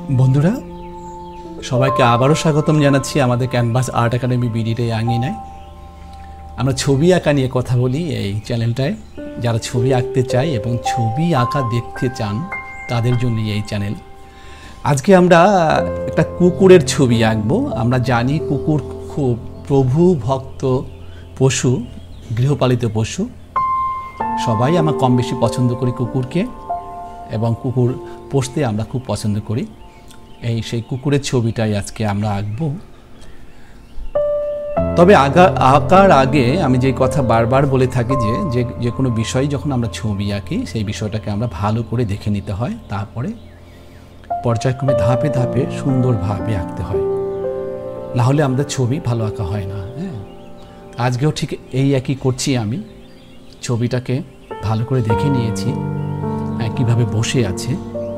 বন্ধুরা সবাইকে আবারও স্বাগতম জানাচ্ছি আমাদের ক্যানভাস আর্ট একাডেমি বিডির এই আঙিনায়। আমরা ছবি আঁকা নিয়ে কথা বলি এই চ্যানেলটায়। যারা ছবি আঁকতে চায় এবং ছবি আঁকা দেখতে চান তাদের জন্য এই চ্যানেল। আজকে আমরা একটা কুকুরের ছবি আঁকবো। আমরা জানি কুকুর খুব প্রভু ভক্ত পশু, গৃহপালিত পশু। সবাই আমরা কম বেশি পছন্দ করি কুকুরকে এবং কুকুর পোষতে আমরা খুব পছন্দ করি। সেই কুকুরের ছবিটাই আজকে আমরা আঁকবো। তবে আঁকার আগে আমি যে কথা বারবার বলে থাকি যে কোনো বিষয় যখন আমরা ছবি আঁকি সেই বিষয়টাকে আমরা ভালো করে দেখে নিতে হয়, তারপরে পর্যায়ক্রমে ধাপে ধাপে সুন্দরভাবে আঁকতে হয়, না হলে আমাদের ছবি ভালো আঁকা হয় না। আজকেও ঠিক এই একই করছি। আমি ছবিটাকে ভালো করে দেখে নিয়েছি কিভাবে বসে আছে,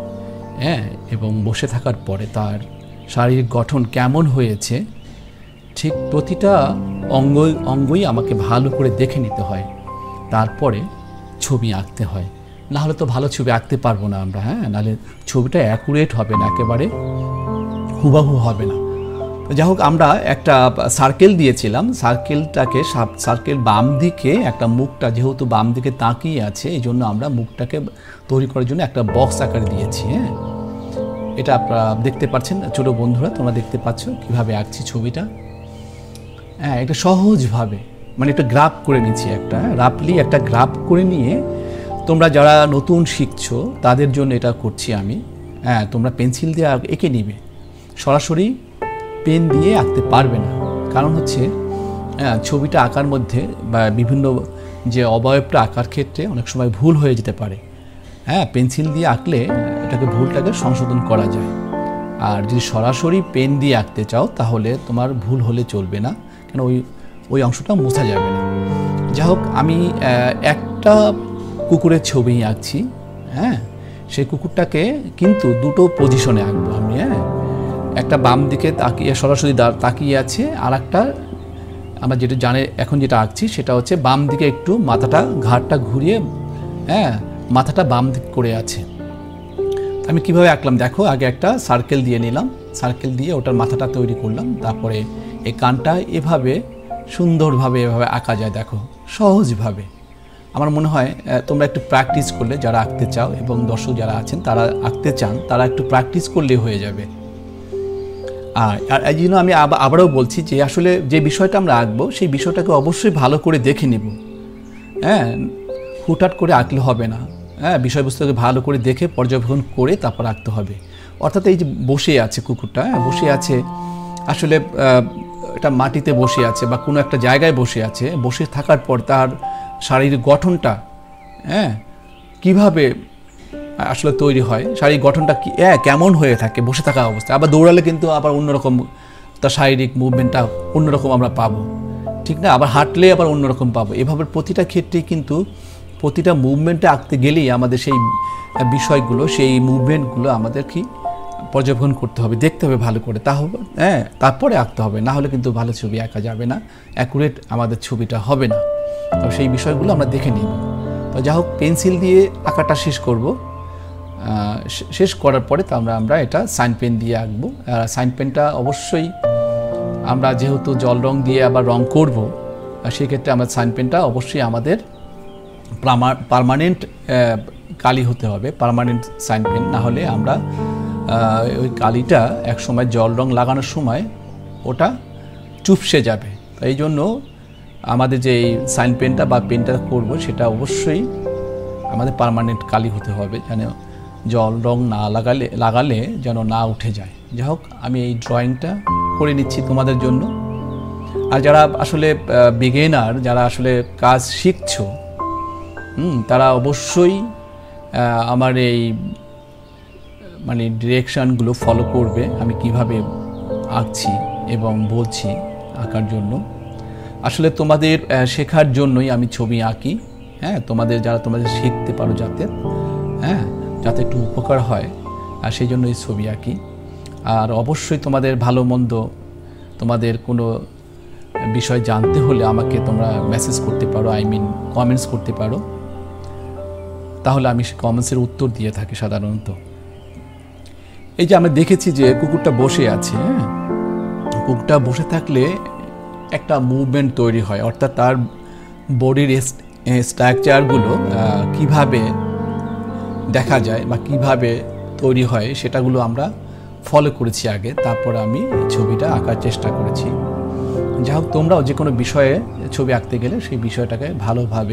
এবং বসে থাকার পরে তার শারীরিক গঠন কেমন হয়েছে, ঠিক প্রতিটা অঙ্গই আমাকে ভালো করে দেখে নিতে হয়, তারপরে ছবি আঁকতে হয়। না হলে তো ভালো ছবি আঁকতে পারবো না আমরা। নাহলে ছবিটা অ্যাকুরেট হবে না, একেবারে হুবাহু হবে না। যাই হোক, আমরা একটা সার্কেল দিয়েছিলাম। সার্কেল বাম দিকে একটা মুখটা যেহেতু বাম দিকে তাকিয়ে আছে, এই জন্য আমরা মুখটাকে তৈরি করার জন্য একটা বক্স আকারে দিয়েছি। এটা আপনারা দেখতে পাচ্ছেন, ছোট বন্ধুরা তোমরা দেখতে পাচ্ছ কিভাবে আঁকছি ছবিটা। এটা সহজভাবে মানে একটা গ্রাফ করে নিচ্ছি, রাফলি একটা গ্রাফ করে নিয়ে তোমরা যারা নতুন শিখছো তাদের জন্য এটা করছি আমি। তোমরা পেন্সিল দিয়ে এঁকে নিবে, সরাসরি পেন দিয়ে আঁকতে পারবে না। কারণ হচ্ছে ছবিটা আঁকার মধ্যে বা বিভিন্ন যে অবয়বটা আঁকার ক্ষেত্রে অনেক সময় ভুল হয়ে যেতে পারে। পেন্সিল দিয়ে আঁকলে ভুলটাকে সংশোধন করা যায়। আর যদি সরাসরি পেন দিয়ে আঁকতে চাও তাহলে তোমার ভুল হলে চলবে না, কেন ওই অংশটা মোছা যাবে না। যাই হোক, আমি একটা কুকুরের ছবি আঁকছি। সেই কুকুরটাকে কিন্তু দুটো পজিশনে আঁকবো আমি। একটা বাম দিকে তাকিয়ে সরাসরি তাকিয়ে আছে, আর একটা আমরা এখন যেটা আঁকছি সেটা হচ্ছে বাম দিকে একটু মাথাটা ঘাড়টা ঘুরিয়ে মাথাটা বাম দিক করে আছে। আমি কিভাবে আঁকলাম দেখো। আগে একটা সার্কেল দিয়ে নিলাম, সার্কেল দিয়ে ওটার মাথাটা তৈরি করলাম, তারপরে এই কানটা এভাবে সুন্দরভাবে এভাবে আঁকা যায়। দেখো সহজভাবে। আমার মনে হয় তোমরা একটু প্র্যাকটিস করলে, যারা আঁকতে চাও এবং দর্শক যারা আছেন তারা আঁকতে চান, তারা একটু প্র্যাকটিস করলে হয়ে যাবে। আর এই জন্য আমি আবারও বলছি যে আসলে যে বিষয়টা আমরা আঁকবো সেই বিষয়টাকে অবশ্যই ভালো করে দেখে নেব। হুটহাট করে আঁকলে হবে না। বিষয়বস্তুকে ভালো করে দেখে পর্যবেক্ষণ করে তারপর আঁকতে হবে। অর্থাৎ এই যে বসে আছে কুকুরটা, বসে আছে আসলে এটা মাটিতে বসে আছে বা কোনো একটা জায়গায় বসে আছে। বসে থাকার পর তার শারীরিক গঠনটা কিভাবে আসলে তৈরি হয়, শারীরিক গঠনটা কেমন হয়ে থাকে বসে থাকা অবস্থায়। আবার দৌড়ালে কিন্তু আবার অন্যরকম তার শারীরিক মুভমেন্টটা অন্যরকম আমরা পাবো, ঠিক না? আবার হাঁটলে আবার অন্যরকম পাবো। এভাবে প্রতিটা ক্ষেত্রেই কিন্তু প্রতিটা মুভমেন্টে আঁকতে গেলেই আমাদের সেই বিষয়গুলো, সেই মুভমেন্টগুলো আমাদের কি পর্যবেক্ষণ করতে হবে, দেখতে হবে ভালো করে, তারপরে আঁকতে হবে। না হলে কিন্তু ভালো ছবি আঁকা যাবে না, অ্যাকুরেট আমাদের ছবিটা হবে না। তো সেই বিষয়গুলো আমরা দেখে নিব। তো যাই হোক, পেন্সিল দিয়ে আঁকাটা শেষ করব। শেষ করার পরে তো আমরা এটা সাইন পেন দিয়ে আঁকবো। সাইন পেনটা অবশ্যই আমরা যেহেতু জল রং দিয়ে আবার রং করব, সেক্ষেত্রে আমরা সাইন পেনটা অবশ্যই আমাদের পার্মানেন্ট কালি হতে হবে, পার্মানেন্ট সাইন পেন। না হলে আমরা ওই কালিটা এক সময় জল রং লাগানোর সময় ওটা চুপসে যাবে। তো এই জন্য আমাদের যে সাইন পেনটা বা পেনটা করব সেটা অবশ্যই আমাদের পার্মানেন্ট কালি হতে হবে, যেন জল রং না লাগালে যেন না উঠে যায়। যাই হোক, আমি এই ড্রয়িংটা করে নিচ্ছি তোমাদের জন্য। আর যারা আসলে বিগিনার, যারা আসলে কাজ শিখছো, তারা অবশ্যই আমার এই ডিরেকশানগুলো ফলো করবে, আমি কিভাবে আঁকছি এবং বলছি আঁকার জন্য। আসলে তোমাদের শেখার জন্যই আমি ছবি আঁকি। তোমাদের শিখতে পারো যাতে একটু উপকার হয়, আর সেই জন্য এই ছবি আঁকি। আর অবশ্যই তোমাদের ভালো মন্দ, তোমাদের কোনো বিষয় জানতে হলে আমাকে তোমরা মেসেজ করতে পারো, কমেন্টস করতে পারো। তাহলে আমি কমেন্টসের উত্তর দিয়ে থাকি সাধারণত। এই যে আমরা দেখেছি যে কুকুরটা বসে আছে, হ্যাঁ, কুকুরটা বসে থাকলে একটা মুভমেন্ট তৈরি হয়, অর্থাৎ তার বডির স্ট্রাকচারগুলো কিভাবে দেখা যায় বা কিভাবে তৈরি হয় সেটাগুলো আমরা ফলো করেছি আগে, তারপর আমি ছবিটা আঁকার চেষ্টা করেছি। যাই হোক, তোমরাও যে কোনো বিষয়ে ছবি আঁকতে গেলে সেই বিষয়টাকে ভালোভাবে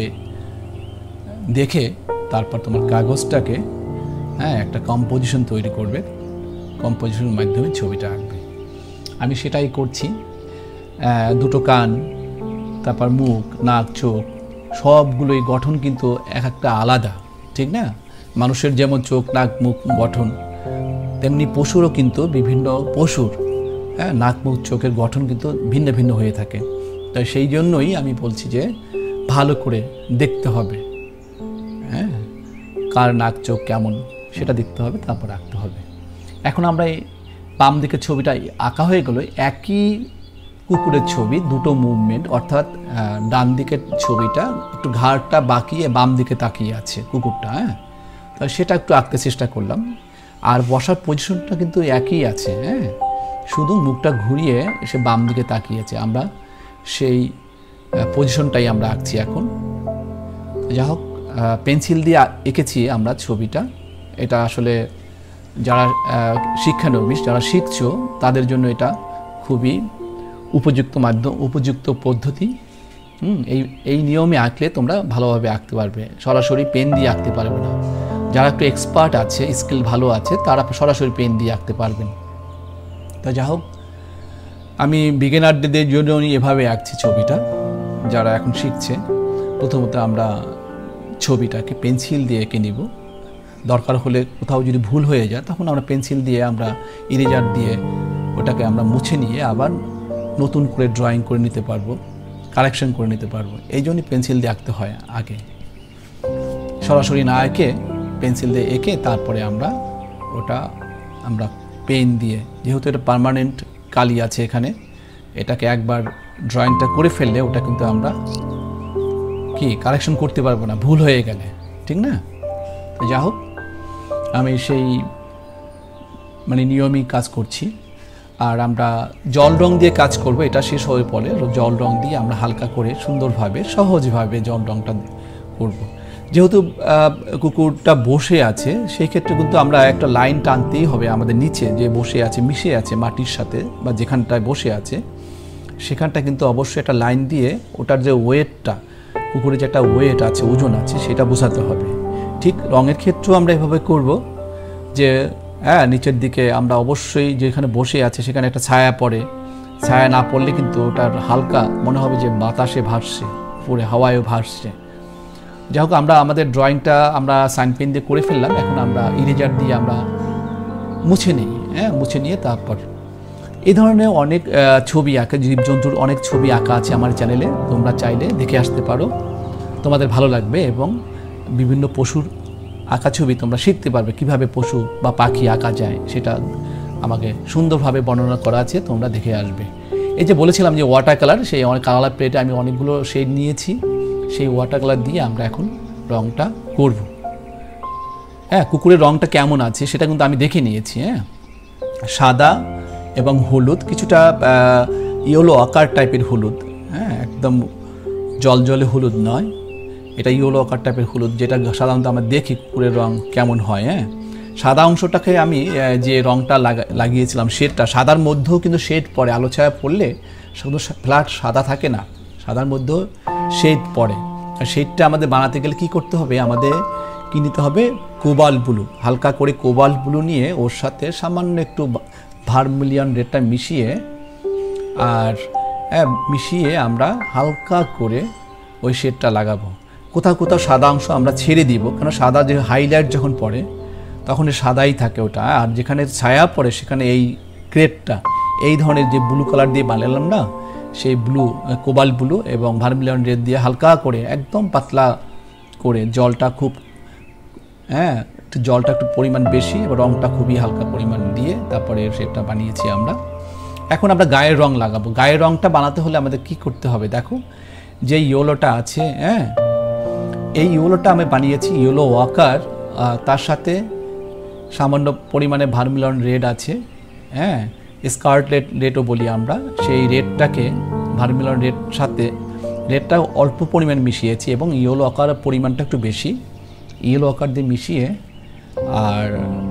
দেখে তারপর তোমার কাগজটাকে একটা কম্পোজিশন তৈরি করবে, কম্পোজিশনের মাধ্যমে ছবিটা আঁকবে। আমি সেটাই করছি। দুটো কান, তারপর মুখ, নাক, চোখ, সবগুলোই গঠন কিন্তু এক একটা আলাদা, ঠিক না? মানুষের যেমন চোখ, নাক, মুখ গঠন, তেমনি পশুরও কিন্তু বিভিন্ন পশুর নাক, মুখ, চোখের গঠন কিন্তু ভিন্ন ভিন্ন হয়ে থাকে। তাই সেই জন্যই আমি বলছি যে ভালো করে দেখতে হবে, হ্যাঁ, কার নাক চোখ কেমন সেটা দেখতে হবে, তারপর আঁকতে হবে। এখন আমরা এই বাম দিকের ছবিটা আঁকা হয়ে গেল, একই কুকুরের ছবি, দুটো মুভমেন্ট, অর্থাৎ ডান দিকের ছবিটা একটু ঘাড়টা বাঁকিয়ে বাম দিকে তাকিয়ে আছে কুকুরটা, হ্যাঁ, তো সেটা একটু আঁকতে চেষ্টা করলাম। আর বসার পজিশনটা কিন্তু একই আছে, হ্যাঁ, শুধু মুখটা ঘুরিয়ে সে বাম দিকে তাকিয়ে আছে। আমরা সেই পজিশনটাই আমরা আঁকছি এখন। যা হোক, পেন্সিল দিয়ে এঁকেছি আমরা ছবিটা। এটা আসলে যারা শিক্ষানবিশ, যারা শিখছো তাদের জন্য এটা খুবই উপযুক্ত মাধ্যম, উপযুক্ত পদ্ধতি। এই নিয়মে আঁকলে তোমরা ভালোভাবে আঁকতে পারবে, সরাসরি পেন দিয়ে আঁকতে পারবে না। যারা একটু এক্সপার্ট আছে, স্কিল ভালো আছে, তারা সরাসরি পেন দিয়ে আঁকতে পারবেন। তা যা হোক, আমি বিগিনারদের জন্য এভাবে আঁকছি ছবিটা। যারা এখন শিখছে, প্রথমত আমরা ছবিটাকে পেন্সিল দিয়ে এঁকে নিব। দরকার হলে কোথাও যদি ভুল হয়ে যায় তখন আমরা পেন্সিল দিয়ে, আমরা ইরেজার দিয়ে ওটাকে আমরা মুছে নিয়ে আবার নতুন করে ড্রয়িং করে নিতে পারবো, কারেকশন করে নিতে পারবো। এই জন্যই পেন্সিল দিয়ে আঁকতে হয় আগে, সরাসরি না এঁকে পেন্সিল দিয়ে এঁকে তারপরে আমরা পেন দিয়ে, যেহেতু এটা পার্মানেন্ট কালি আছে এখানে, এটাকে একবার ড্রয়িংটা করে ফেললে ওটা কিন্তু আমরা কারেকশন করতে পারবো না ভুল হয়ে গেলে, ঠিক না? যা হোক, আমি সেই নিয়মই কাজ করছি। আর আমরা জল রং দিয়ে কাজ করব, এটা শেষ হয়ে পড়ে জল রং দিয়ে আমরা হালকা করে সুন্দরভাবে সহজভাবে জল রংটা করব। যেহেতু কুকুরটা বসে আছে, সেই ক্ষেত্রে কিন্তু আমরা একটা লাইন টানতেই হবে আমাদের নিচে যে বসে আছে, মিশে আছে মাটির সাথে, বা যেখানটায় বসে আছে সেখানটা কিন্তু অবশ্যই একটা লাইন দিয়ে ওটার যে ওয়েটটা, কুকুরের যে একটা ওয়েট আছে, ওজন আছে, সেটা বোঝাতে হবে। ঠিক রঙের ক্ষেত্রেও আমরা এভাবে করব যে নিচের দিকে আমরা অবশ্যই যেখানে বসে আছে সেখানে একটা ছায়া পড়ে, ছায়া না পড়লে কিন্তু ওটার হালকা মনে হবে যে বাতাসে ভাসছে, পুরো হাওয়ায়ও ভাসছে। যাই হোক, আমরা আমাদের ড্রয়িংটা আমরা সাইন পেন দিয়ে করে ফেললাম। এখন আমরা ইরেজার দিয়ে আমরা মুছে নিই, মুছে নিয়ে তারপর এই ধরনের অনেক ছবি আঁকা, জীবজন্তুর অনেক ছবি আঁকা আছে আমার চ্যানেলে, তোমরা চাইলে দেখে আসতে পারো, তোমাদের ভালো লাগবে। এবং বিভিন্ন পশুর আঁকা ছবি তোমরা শিখতে পারবে, কিভাবে পশু বা পাখি আঁকা যায় সেটা আমাকে সুন্দরভাবে বর্ণনা করা আছে, তোমরা দেখে আসবে। এই যে বলেছিলাম যে ওয়াটার কালার, সেই কালার প্লেটে আমি অনেকগুলো শেড নিয়েছি, সেই ওয়াটার কালার দিয়ে আমরা এখন রঙটা করব। কুকুরের রঙটা কেমন আছে সেটা কিন্তু আমি দেখে নিয়েছি। সাদা এবং হলুদ, কিছুটা ইয়েলো আকার টাইপের হলুদ, একদম জলজলে হলুদ নয়, এটা ইয়েলো আকার টাইপের হলুদ, যেটা সাধারণত আমরা দেখি কুকুরের রং কেমন হয়। সাদা অংশটাকে আমি যে রংটা লাগিয়েছিলাম, শেডটা, সাদার মধ্যেও কিন্তু শেড পড়ে, আলো ছায়া পড়লে শুধু ফ্ল্যাট সাদা থাকে না, সাদার মধ্যেও শেড পড়ে। আর শেডটা আমাদের বানাতে গেলে কি করতে হবে, আমাদের কি নিতে হবে, কোবাল্ট ব্লু, হালকা করে কোবাল্ট ব্লু নিয়ে ওর সাথে সামান্য একটু ভার্মিলিয়ন রেডটা মিশিয়ে আমরা হালকা করে ওই শেডটা লাগাবো। কোথাও কোথাও সাদা অংশ আমরা ছেড়ে দিব, কারণ সাদা যে হাইলাইট যখন পড়ে তখন সাদাই থাকে ওটা, আর যেখানে ছায়া পড়ে সেখানে এই ক্রেডটা, এই ধরনের যে ব্লু কালার দিয়ে বানালাম না, সেই ব্লু, কোবাল্ট ব্লু এবং ভার্মিলিয়ন রেড দিয়ে হালকা করে একদম পাতলা করে জলটা একটু পরিমাণ বেশি এবং রঙটা খুবই হালকা পরিমাণ দিয়ে তারপরে সেটা বানিয়েছি আমরা। এখন আমরা গায়ের রং লাগাবো। গায়ের রংটা বানাতে হলে আমাদের কি করতে হবে, দেখো যে ইয়েলোটা আছে, এই ইয়েলোটা আমি বানিয়েছি ইয়েলো ওয়াকার, তার সাথে সামান্য পরিমাণে ভার্মিলন রেড আছে, হ্যাঁ, স্কারলেট রেডও বলি আমরা, সেই রেডটাকে ভার্মিলন রেড সাথে রেডটা অল্প পরিমাণ মিশিয়েছি এবং ইয়েলো আকার পরিমাণটা একটু বেশি, ইয়েলো আকার দিয়ে মিশিয়ে আর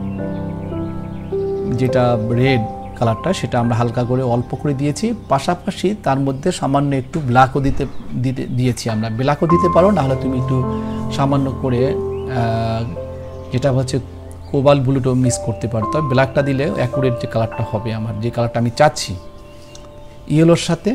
যেটা রেড কালারটা সেটা আমরা হালকা করে অল্প করে দিয়েছি। পাশাপাশি তার মধ্যে সামান্য একটু ব্ল্যাকও দিয়েছি আমরা। ব্ল্যাকও দিতে পারো, নাহলে তুমি একটু সামান্য করে যেটা হচ্ছে কোবাল্ট ব্লুটাও মিক্স করতে পারো। তবে ব্ল্যাকটা দিলে অ্যাকুরেট যে কালারটা হবে, আমার যে কালারটা আমি চাচ্ছি, ইয়েলোর সাথে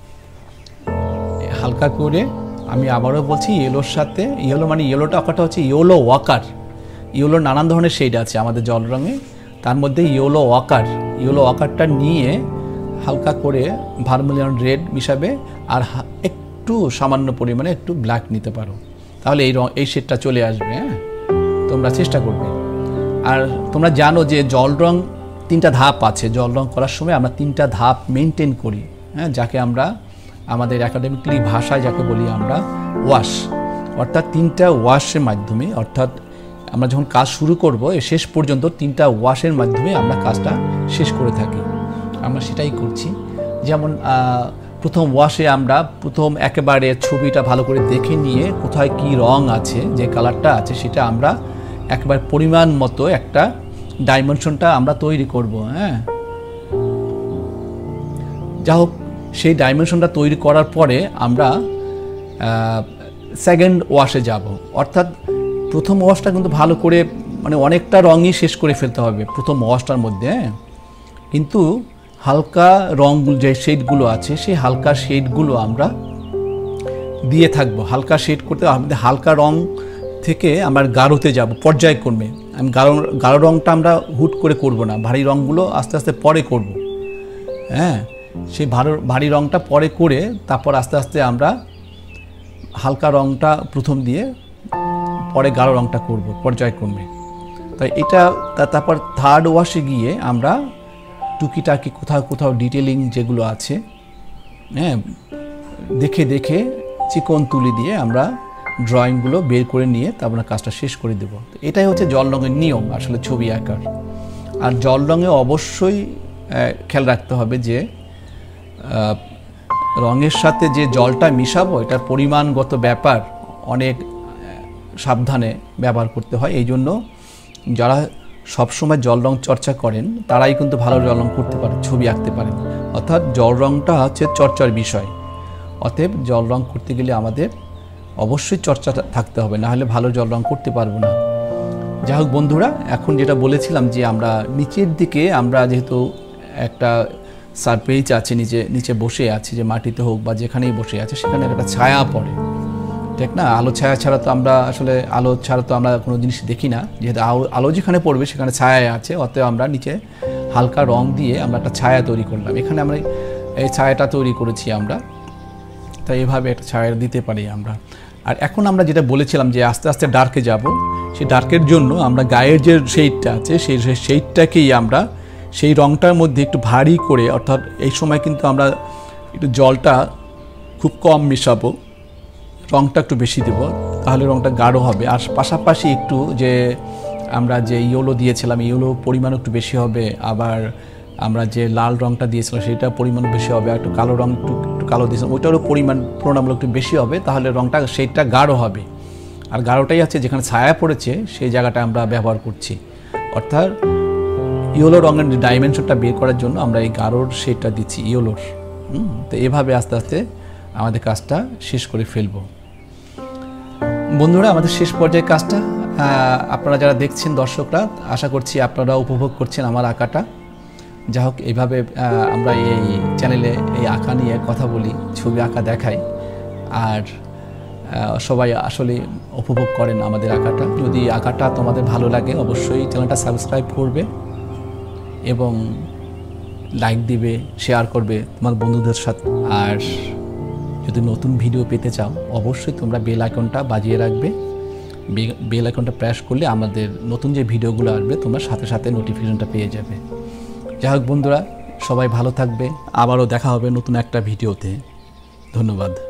হালকা করে, আমি আবারও বলছি ইয়েলোর সাথে, ইয়েলো মানে ইয়েলোটা আকারটা হচ্ছে ইয়েলো ওয়াকার। ইয়েলোর নানান ধরনের শেড আছে আমাদের জল রঙে, তার মধ্যে ইয়েলো ওয়াকারটা নিয়ে হালকা করে ভার্মিলিয়ন রেড মিশাবে আর একটু সামান্য পরিমাণে একটু ব্ল্যাক নিতে পারো, তাহলে এই শেডটা চলে আসবে। হ্যাঁ, তোমরা চেষ্টা করবে। আর তোমরা জানো যে জল রং 3টা ধাপ আছে। জল রং করার সময় আমরা 3টা ধাপ মেনটেন করি, হ্যাঁ, যাকে আমরা আমাদের একাডেমিকলি ভাষায় যাকে বলি আমরা ওয়াশ, অর্থাৎ 3টা ওয়াশের মাধ্যমে, অর্থাৎ আমরা যখন কাজ শুরু করব শেষ পর্যন্ত 3টা ওয়াশের মাধ্যমে আমরা কাজটা শেষ করে থাকি। আমরা সেটাই করছি। যেমন প্রথম ওয়াশে আমরা প্রথম একেবারে ছবিটা ভালো করে দেখে নিয়ে কোথায় কি রং আছে, যে কালারটা আছে সেটা আমরা একেবারে পরিমাণ মতো একটা ডাইমেনশনটা আমরা তৈরি করব। হ্যাঁ, যা হোক, সেই ডাইমেনশনটা তৈরি করার পরে আমরা সেকেন্ড ওয়াশে যাব। অর্থাৎ প্রথম ওয়াশটা কিন্তু ভালো করে মানে অনেকটা রঙই শেষ করে ফেলতে হবে প্রথম ওয়াশটার মধ্যে, কিন্তু হালকা রঙগুলো যে শেডগুলো আছে সেই হালকা শেডগুলো আমরা দিয়ে থাকবো। হালকা শেড করতে আমাদের হালকা রং থেকে আমরা গাঢ়তে যাব পর্যায়ক্রমে। আমি গাঢ় রঙটা আমরা হুট করে করব না, ভারী রঙগুলো আস্তে আস্তে পরে করব। হ্যাঁ, সেই ভারী রঙটা পরে করে তারপর আস্তে আস্তে আমরা হালকা রঙটা প্রথম দিয়ে পরে গাঢ় রঙটা করব পর্যায়ক্রমে। তাই এটা তারপর থার্ড ওয়াশে গিয়ে আমরা টুকিটাকি কোথাও কোথাও ডিটেলিং যেগুলো আছে, হ্যাঁ, দেখে দেখে চিকন তুলি দিয়ে আমরা ড্রয়িংগুলো বের করে নিয়ে তারপর কাজটা শেষ করে দেব। এটাই হচ্ছে জল রঙের নিয়ম আসলে ছবি আঁকার। আর জল রঙে অবশ্যই খেয়াল রাখতে হবে যে রঙের সাথে যে জলটা মিশাবো এটার পরিমাণগত ব্যাপার অনেক সাবধানে ব্যবহার করতে হয়। এই জন্য যারা সবসময় জল রং চর্চা করেন তারাই কিন্তু ভালো জল রং করতে পারে, ছবি আঁকতে পারেন। অর্থাৎ জল রংটা হচ্ছে চর্চার বিষয়। অতএব জল রং করতে গেলে আমাদের অবশ্যই চর্চা থাকতে হবে, না হলে ভালো জল রং করতে পারবো না। যাই হোক বন্ধুরা, এখন যেটা বলেছিলাম যে আমরা নিচের দিকে আমরা যেহেতু একটা সারফেস আছে, নিচে বসে আছি, যে মাটিতে হোক বা যেখানেই বসে আছে সেখানে একটা ছায়া পড়ে, ঠিক না? আলো ছায়া ছাড়া তো আমরা আসলে আলো ছাড়া তো আমরা কোনো জিনিস দেখি না। যেহেতু আলো যেখানে পড়বে সেখানে ছায়া আছে, অতএব আমরা নিচে হালকা রং দিয়ে আমরা একটা ছায়া তৈরি করলাম। এখানে আমরা এই ছায়াটা তৈরি করেছি আমরা, তাই এভাবে একটা ছায়া দিতে পারি আমরা। আর এখন আমরা যেটা বলেছিলাম যে আস্তে আস্তে ডার্কে যাব, সেই ডার্কের জন্য আমরা গায়ের যে শেডটা আছে সেই শেডটাকেই আমরা সেই রংটার মধ্যে একটু ভারী করে, অর্থাৎ এই সময় কিন্তু আমরা একটু জলটা খুব কম মেশাবো, রংটা একটু বেশি দেব, তাহলে রংটা গাঢ় হবে। আর পাশাপাশি একটু যে আমরা যে ইয়েলো দিয়েছিলাম, ইয়েলো পরিমাণ একটু বেশি হবে। আবার আমরা যে লাল রংটা দিয়েছিলাম সেটা পরিমাণ বেশি হবে। আর একটু কালো রং একটু কালো দিয়েছিলাম, ওইটারও পরিমাণ তুলনামূলক একটু বেশি হবে, তাহলে রংটা সেইটা গাঢ় হবে। আর গাঢ়টাই আছে যেখানে ছায়া পড়েছে সেই জায়গাটা আমরা ব্যবহার করছি। অর্থাৎ ইয়েলো রঙের ডাইমেনশনটা বের করার জন্য আমরা এই গাঢ়র শেডটা দিচ্ছি ইয়েলোর। তো এভাবে আস্তে আস্তে আমাদের কাজটা শেষ করে ফেলবো। বন্ধুরা, আমাদের শেষ পর্যায়ে কাজটা আপনারা যারা দেখছেন দর্শকরা, আশা করছি আপনারা উপভোগ করছেন আমার আঁকাটা। যা হোক, এইভাবে আমরা এই চ্যানেলে এই আঁকা নিয়ে কথা বলি, ছবি আঁকা দেখাই, আর সবাই আসলে উপভোগ করেন আমাদের আঁকাটা। যদি আঁকাটা তোমাদের ভালো লাগে অবশ্যই চ্যানেলটা সাবস্ক্রাইব করবে এবং লাইক দিবে, শেয়ার করবে তোমার বন্ধুদের সাথে। আর যদি নতুন ভিডিও পেতে চাও অবশ্যই তোমরা বেল আইকনটা বাজিয়ে রাখবে। বেল আইকনটা প্রেস করলে আমাদের নতুন যে ভিডিওগুলো আসবে তোমরা সাথে সাথে নোটিফিকেশনটা পেয়ে যাবে। যাই হোক বন্ধুরা, সবাই ভালো থাকবে, আবারও দেখা হবে নতুন একটা ভিডিওতে। ধন্যবাদ।